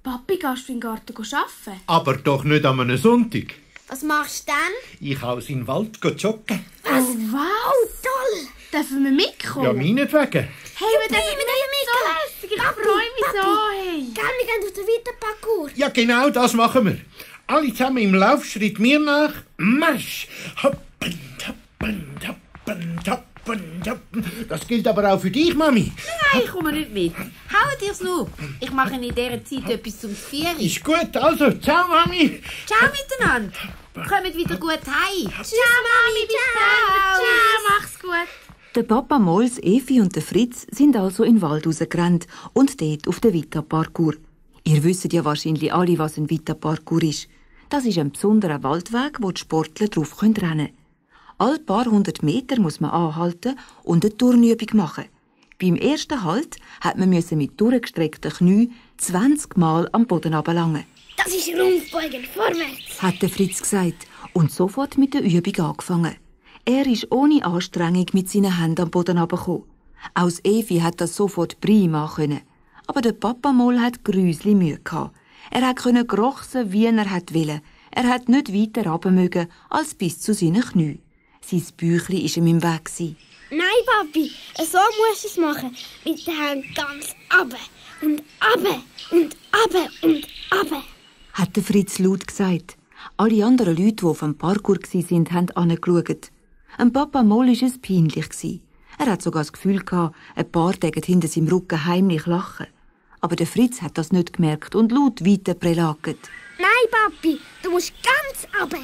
Papi, gehst du in den Garten arbeiten? Aber doch nicht an einem Sonntag. Was machst du dann? Ich gehe in den Wald joggen. Was? Oh, wow, toll! Dürfen wir mitkommen? Ja, meinetwegen. Hey, wir dürfen mitkommen! Ich freue mich so, hey! Gell, wir gehen auf den Weiterparcours. Ja, genau das machen wir. Alle zusammen im Laufschritt mir nach. Marsch! Hoppen, hoppen, hoppen, hoppen, hoppen. Das gilt aber auch für dich, Mami. Nein, ich komme nicht mit. Haut ihr's nur. Ich mache in dieser Zeit etwas zum Vieren. Ist gut, also, ciao, Mami. Ciao miteinander. Kommt wieder gut heim. Tschüss, Mami, bis dann! Ciao, mach's gut! Der Papa Mols, Evi und der Fritz sind also in den Wald rausgerannt und dort auf den Vita-Parcours. Ihr wisst ja wahrscheinlich alle, was ein Vita-Parcours ist. Das ist ein besonderer Waldweg, wo die Sportler drauf rennen können. Alle paar hundert Meter muss man anhalten und eine Turnübung machen. Beim ersten Halt hat man mit durchgestreckten Knien 20 Mal am Boden runterlangen. Das ist Rumpfbeugen, vorwärts. Hat der Fritz gesagt und sofort mit der Übung angefangen. Er ist ohne Anstrengung mit seinen Händen am Boden runtergekommen. Aus Evi hat das sofort prima können. Aber der Papa Moll hat grüsli Mühe gehabt. Er konnte grochsen, wie er wollte. Er hat nicht weiter runter mögen als bis zu seinen Knien. Sein Bäuchli war ihm im Weg. Nein, Papi, so musst du es machen. Mit den Händen ganz runter und runter und runter und runter. Hat der Fritz laut gesagt. Alle anderen Leute, die auf dem Parkour waren, haben angeschaut. Ein Papa Moll war es peinlich. Er hat sogar das Gefühl gehabt, ein paar Tage hinter seinem Rücken heimlich lachen. Aber der Fritz hat das nicht gemerkt und laut weiter prelagert. Nein, Papi, du musst ganz runter.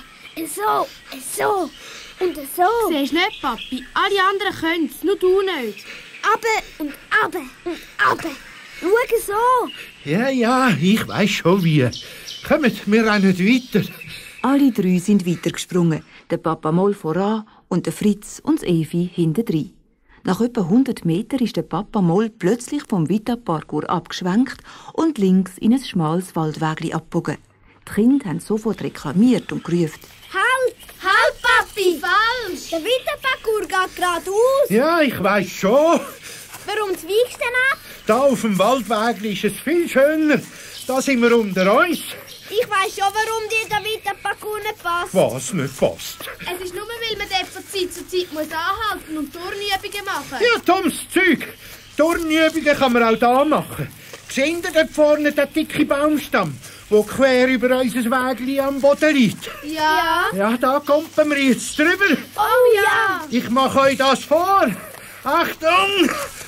So und so. Siehst du nicht, Papi? Alle anderen können es, nur du nicht. Runter und runter und runter. Schau so. Ja, ich weiss schon wie. Kommt, wir rennen weiter. Alle drei sind weitergesprungen. Der Papa Moll voran und der Fritz und das Evi hintendrein. Nach etwa 100 Metern ist der Papa Moll plötzlich vom Vita-Parcours abgeschwenkt und links in ein schmales Waldwägli abgebogen. Die Kinder haben sofort reklamiert und gerufen: Halt, Papi, falsch. Der Weiterparcours geht geradeaus. Ja, ich weiss schon. Warum zweigst du denn ab? Da auf dem Waldweg ist es viel schöner. Da sind wir unter uns. Ich weiss schon, warum dir der Weiterparcours nicht passt. Was nicht passt? Es ist nur, weil man dort von Zeit zu Zeit anhalten muss und Turnübungen machen. Ja, dummes Zeug. Turnübungen kann man auch da machen. Seht ihr dort vorne den dicken Baumstamm, der quer über unser Wägli am Boden liegt? Ja. Ja, da kommen wir jetzt drüber. Oh ja. Ich mache euch das vor. Achtung!